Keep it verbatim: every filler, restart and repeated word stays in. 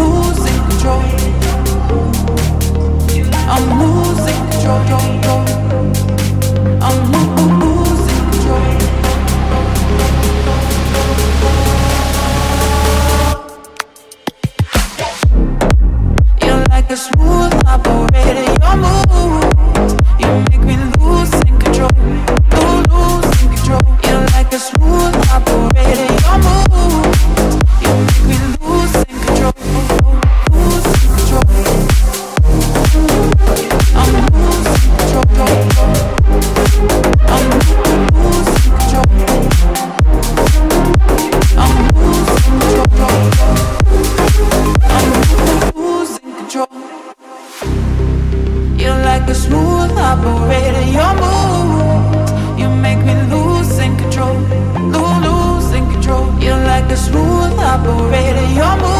losing control. I'm losing control. I'm losing control. You're like a smooth operator. Your moves, you make me losing control. Losing control. You're like a smooth operator. Your moves, you make me losing control. Losing control. I'm losing control. I'm losing control. I'm losing control. I'm losing control. You're like a smooth operator. Your moves, you make me losing control. Losing control. You're like a smooth operator. Your moves.